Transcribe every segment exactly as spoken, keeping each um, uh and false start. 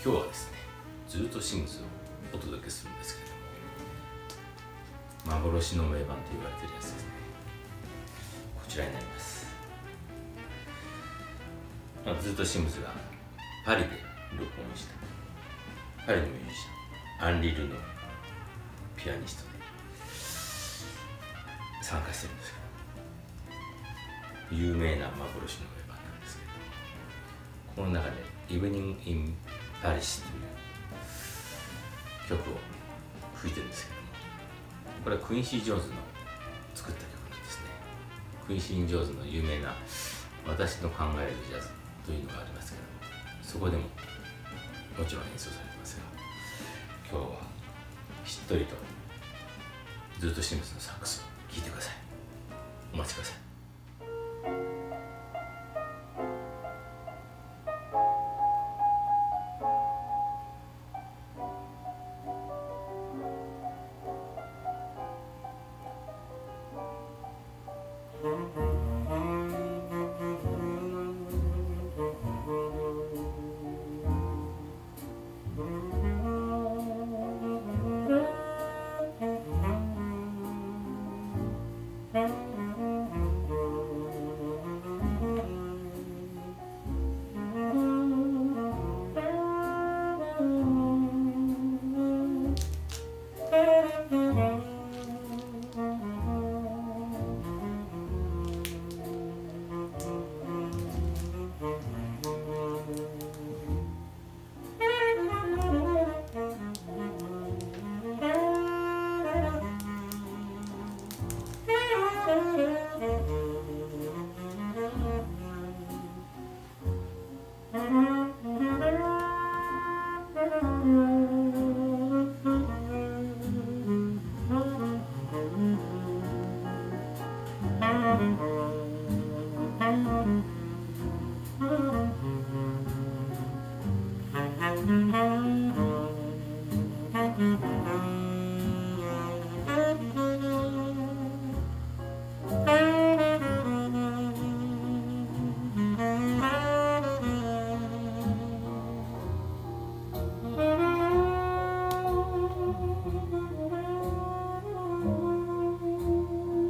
今日はですね、ずっとシムズをお届けするんですけれども、幻の名盤と言われているやつですね。こちらになります。まあ、ずっとシムズがパリで録音したパリのミュージシャンアンリ・ルノーピアニストで参加してるんですけど、有名な幻の名盤なんですけど、この中で「イブニング・イン・パリス」という曲を吹いてるんですけども、これはクインシー・ジョーンズの作った曲なんですね。クインシー・ジョーンズの有名な「私の考えるジャズ」というのがありますけども、そこでももちろん演奏されてますが、今日はしっとりとずっとシムズのサックスを聴いてください。お待ちください。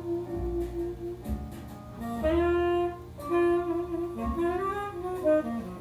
Thank you.